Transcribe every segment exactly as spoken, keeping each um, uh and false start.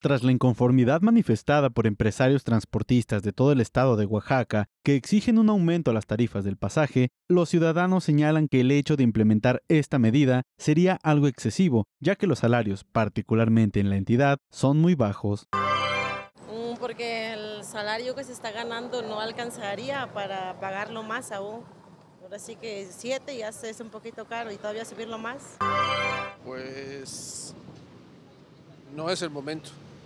Tras la inconformidad manifestada por empresarios transportistas de todo el estado de Oaxaca, que exigen un aumento a las tarifas del pasaje, los ciudadanos señalan que el hecho de implementar esta medida sería algo excesivo, ya que los salarios, particularmente en la entidad, son muy bajos. Mm, Porque el salario que se está ganando no alcanzaría para pagarlo más aún. Ahora sí que siete ya es un poquito caro y todavía subirlo más. Pues no es el momento.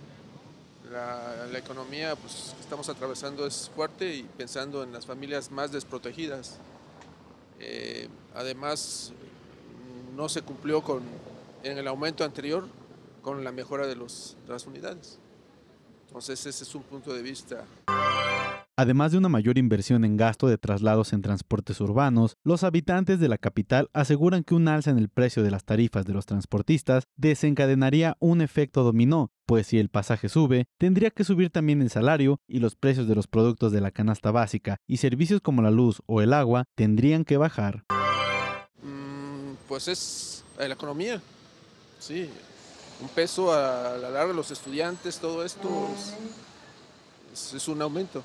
La, la economía pues, que estamos atravesando es fuerte y pensando en las familias más desprotegidas. Eh, además, no se cumplió con, en el aumento anterior con la mejora de, los, de las unidades. Entonces ese es un punto de vista. Además de una mayor inversión en gasto de traslados en transportes urbanos, los habitantes de la capital aseguran que un alza en el precio de las tarifas de los transportistas desencadenaría un efecto dominó, pues si el pasaje sube, tendría que subir también el salario y los precios de los productos de la canasta básica y servicios como la luz o el agua tendrían que bajar. Mm, pues es la economía, sí. Un peso a la larga de los estudiantes, todo esto es, es un aumento.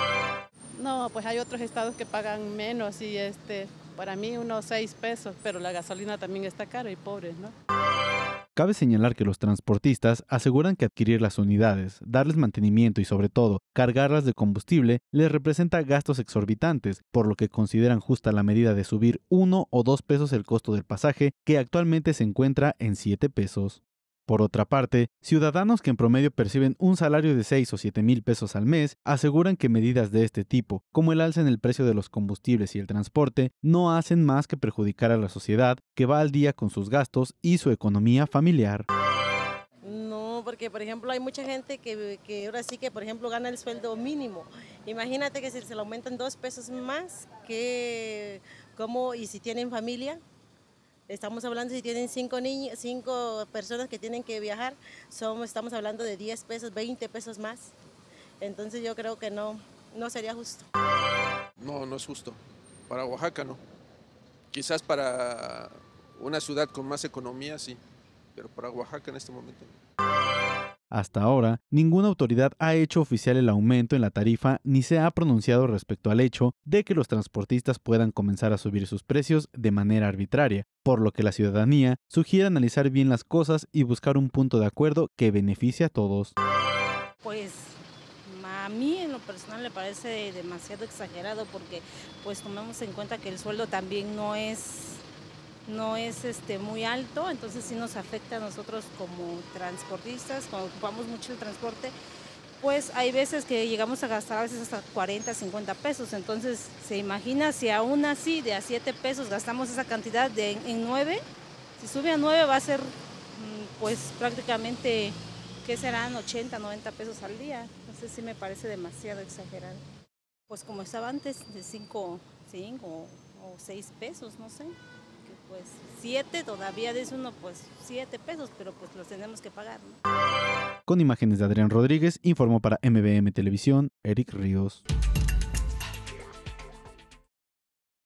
No, pues hay otros estados que pagan menos y este, para mí unos seis pesos, pero la gasolina también está cara y pobres, ¿no? Cabe señalar que los transportistas aseguran que adquirir las unidades, darles mantenimiento y sobre todo cargarlas de combustible les representa gastos exorbitantes, por lo que consideran justa la medida de subir uno o dos pesos el costo del pasaje, que actualmente se encuentra en siete pesos. Por otra parte, ciudadanos que en promedio perciben un salario de seis o siete mil pesos al mes aseguran que medidas de este tipo, como el alza en el precio de los combustibles y el transporte, no hacen más que perjudicar a la sociedad que va al día con sus gastos y su economía familiar. No, porque por ejemplo hay mucha gente que, que ahora sí que por ejemplo gana el sueldo mínimo. Imagínate que si se le aumentan dos pesos más, que, ¿cómo? Y si tienen familia. Estamos hablando si tienen cinco niños, cinco personas que tienen que viajar, somos, estamos hablando de diez pesos, veinte pesos más. Entonces yo creo que no, no sería justo. No, no es justo. Para Oaxaca no. Quizás para una ciudad con más economía sí, pero para Oaxaca en este momento no. Hasta ahora, ninguna autoridad ha hecho oficial el aumento en la tarifa ni se ha pronunciado respecto al hecho de que los transportistas puedan comenzar a subir sus precios de manera arbitraria, por lo que la ciudadanía sugiere analizar bien las cosas y buscar un punto de acuerdo que beneficie a todos. Pues a mí en lo personal me parece demasiado exagerado porque pues tomemos en cuenta que el sueldo también no es no es este, muy alto, entonces sí nos afecta a nosotros como transportistas, cuando ocupamos mucho el transporte, pues hay veces que llegamos a gastar a veces hasta cuarenta, cincuenta pesos, entonces se imagina si aún así de a siete pesos gastamos esa cantidad de, en nueve, si sube a nueve va a ser pues prácticamente, ¿qué serán? ochenta, noventa pesos al día, entonces sí me parece demasiado exagerado. Pues como estaba antes, de cinco, cinco o seis pesos, no sé. Pues siete, todavía de uno, pues siete pesos, pero pues los tenemos que pagar, ¿no? Con imágenes de Adrián Rodríguez, informó para M B M Televisión, Eric Ríos.